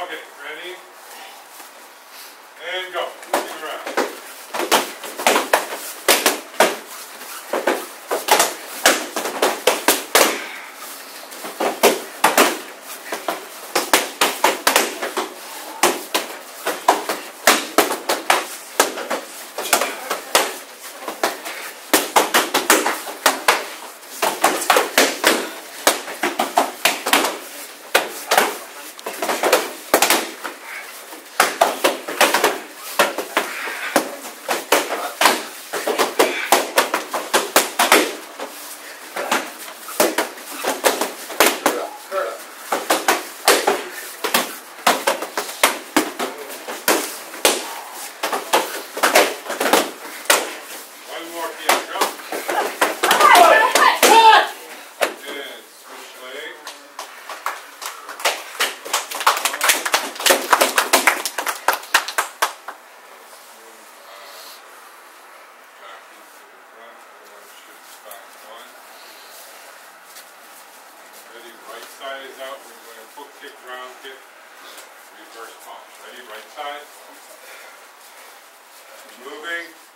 Okay, ready? And go. Moving around. One more Pietro. And switch leg. Back into the front. Everyone should back one. Ready? Right side is out. We're going to foot kick, ground kick, reverse punch. Ready? Right side. Moving.